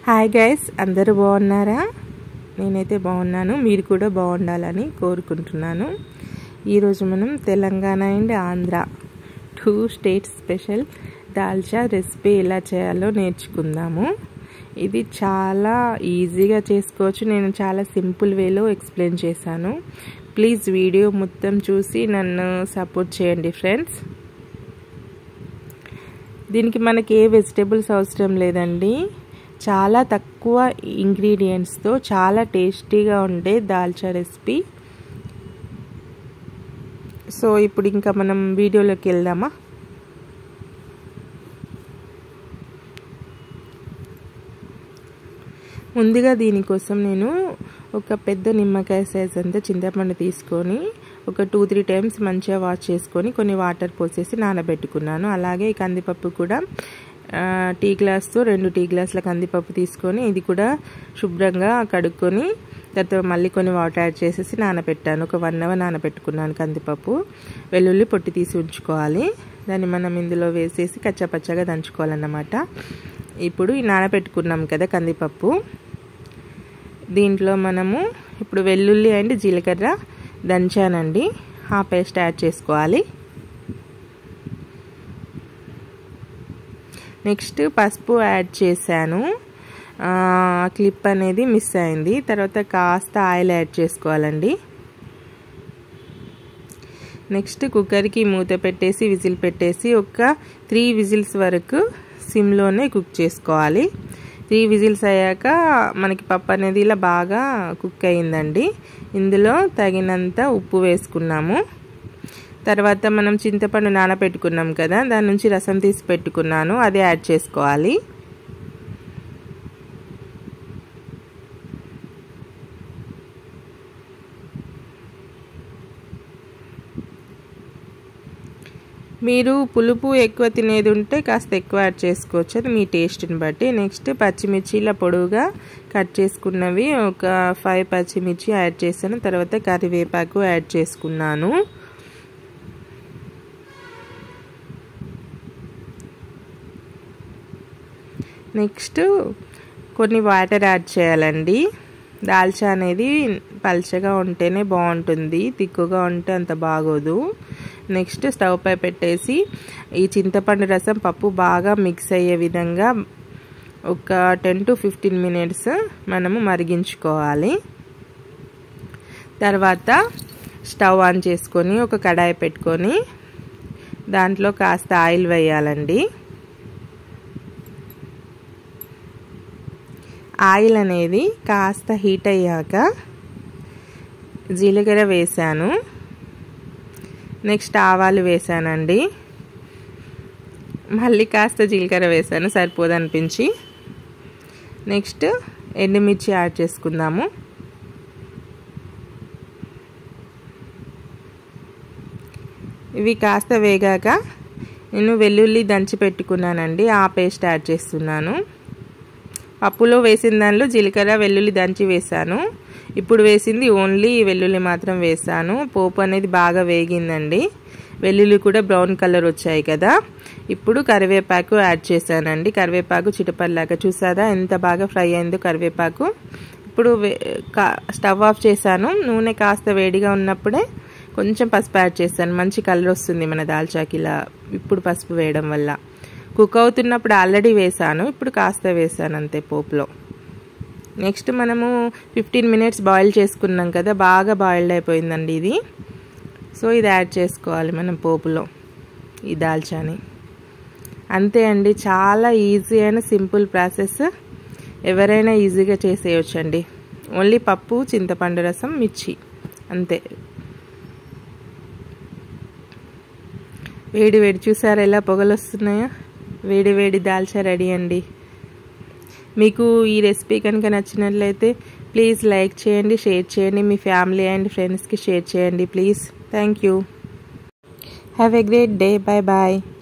Hi guys, అందరూ బాగున్నారా? నేనైతే బాగున్నాను. మీరు కూడా బాగుండాలని కోరుకుంటున్నాను. ఈరోజు మనం Telangana and Andhra 2 states special dalcha recipe ఎలా చేయాలో నేర్చుకుందాము. ఇది చాలా ఈజీగా చేసుకోవచ్చు. నేను చాలా సింపుల్ వేలో ఎక్స్ప్లెయిన్ చేశాను. ప్లీజ్ వీడియో మొత్తం చూసి నన్ను సపోర్ట్ చేయండి ఫ్రెండ్స్. దీనికి మనకి ఏ వెజిటేబుల్స్ అవసరం లేదండి. చాలా తక్కువ ఇంగ్రీడియంట్స్తో చాలా టేస్టీగా ఉండే దాల్చా రెసిపీ. సో ఇప్పుడు ఇంకా మనం వీడియోలోకి వెళ్దామా? ముందుగా దీనికోసం నేను ఒక పెద్ద నిమ్మకాయ సైజ్ అంతా చింతపండు తీసుకొని ఒక 2-3 టైమ్స్ మంచిగా వాష్ చేసుకొని కొన్ని వాటర్ పోసేసి నానబెట్టుకున్నాను. అలాగే ఈ కందిపప్పు కూడా టీ గ్లాస్తో 2 టీ గ్లాసుల కందిపప్పు తీసుకొని ఇది కూడా శుభ్రంగా కడుక్కొని తర్వాత మళ్ళీ కొన్ని వాటర్ యాడ్ చేసేసి నానబెట్టాను. ఒక 1 అవర్ నానబెట్టుకున్నాను కందిపప్పు. వెల్లుల్లి పొట్టి తీసి ఉంచుకోవాలి. దాన్ని మనం ఇందులో వేసేసి కచ్చాపచ్చాగా దంచుకోవాలన్నమాట. ఇప్పుడు ఈ నానబెట్టుకున్నాం కదా కందిపప్పు, దీంట్లో మనము ఇప్పుడు వెల్లుల్లి అండ్ జీలకర్ర దంచానండి, ఆ పేస్ట్ యాడ్ చేసుకోవాలి. నెక్స్ట్ పసుపు యాడ్ చేశాను. క్లిప్ అనేది మిస్ అయింది. తర్వాత కాస్త ఆయిల్ యాడ్ చేసుకోవాలండి. నెక్స్ట్ కుక్కర్కి మూత పెట్టేసి విజిల్ పెట్టేసి ఒక 3 విజిల్స్ వరకు సిమ్లోనే కుక్ చేసుకోవాలి. 3 విజిల్స్ అయ్యాక మనకి పప్పు అనేది ఇలా బాగా కుక్ అయ్యిందండి. ఇందులో తగినంత ఉప్పు వేసుకున్నాము. తర్వాత మనం చింతపండు నానబెట్టుకున్నాం కదా, దాని నుంచి రసం తీసి పెట్టుకున్నాను, అది యాడ్ చేసుకోవాలి. మీరు పులుపు ఎక్కువ తినేది ఉంటే కాస్త ఎక్కువ యాడ్ చేసుకోవచ్చు, అది మీ టేస్ట్ని బట్టి. నెక్స్ట్ పచ్చిమిర్చి ఇలా పొడవుగా కట్ చేసుకున్నవి ఒక 5 పచ్చిమిర్చి యాడ్ చేశాను. తర్వాత కరివేపాకు యాడ్ చేసుకున్నాను. నెక్స్ట్ కొన్ని వాటర్ యాడ్ చేయాలండి. దాల్చా అనేది పల్చగా ఉంటేనే బాగుంటుంది, తిక్కుగా ఉంటే అంత బాగోదు. నెక్స్ట్ స్టవ్ పై పెట్టేసి ఈ చింతపండు రసం పప్పు బాగా మిక్స్ అయ్యే విధంగా ఒక 10 to 15 మినిట్స్ మనము మరిగించుకోవాలి. తర్వాత స్టవ్ ఆన్ చేసుకొని ఒక కడాయి పెట్టుకొని దాంట్లో కాస్త ఆయిల్ వేయాలండి. ఆయిల్ అనేది కాస్త హీట్ అయ్యాక జీలకర్ర వేసాను. నెక్స్ట్ ఆవాలు వేసానండి. మళ్ళీ కాస్త జీలకర్ర వేసాను, సరిపోదనిపించి. నెక్స్ట్ ఎండుమిర్చి యాడ్ చేసుకుందాము. ఇవి కాస్త వేగాక నేను వెల్లుల్లి దంచి పెట్టుకున్నానండి, ఆ పేస్ట్ యాడ్ చేస్తున్నాను. పప్పులో వేసిన దానిలో జీలకర్ర వెల్లుల్లి దంచి వేసాను. ఇప్పుడు వేసింది ఓన్లీ వెల్లుల్లి మాత్రం వేసాను. పోపు అనేది బాగా వేగిందండి. వెల్లుల్లి కూడా బ్రౌన్ కలర్ వచ్చాయి కదా. ఇప్పుడు కరివేపాకు యాడ్ చేశానండి. కరివేపాకు చిటపల్లాగా చూసారా ఎంత బాగా ఫ్రై అయిందో కరివేపాకు. ఇప్పుడు స్టవ్ ఆఫ్ చేశాను. నూనె కాస్త వేడిగా ఉన్నప్పుడే కొంచెం పసుపు యాడ్ చేశాను. మంచి కలర్ వస్తుంది మన దాల్చాకి ఇలా ఇప్పుడు పసుపు వేయడం వల్ల. కుక్ అవుతున్నప్పుడు ఆల్రెడీ వేసాను, ఇప్పుడు కాస్త వేసాను అంతే పోపులో. నెక్స్ట్ మనము 15 మినిట్స్ బాయిల్ చేసుకున్నాం కదా, బాగా బాయిల్డ్ అయిపోయిందండి ఇది. సో ఇది యాడ్ చేసుకోవాలి మనం పోపులో ఈ దాల్చాని. అంతే అండి, చాలా ఈజీ అయిన సింపుల్ ప్రాసెస్. ఎవరైనా ఈజీగా చేసేయొచ్చండి. ఓన్లీ పప్పు, చింతపండు రసం, మిర్చి, అంతే. వేడి వేడి చూసారా ఎలా పొగలు వస్తున్నాయో? వేడి వేడి దాల్చా రెడీ అండి. మీకు ఈ రెసిపీ కనుక నచ్చినట్లయితే ప్లీజ్ లైక్ చేయండి, షేర్ చేయండి, మీ ఫ్యామిలీ అండ్ ఫ్రెండ్స్కి షేర్ చేయండి please. Thank you. Have a great day. Bye bye.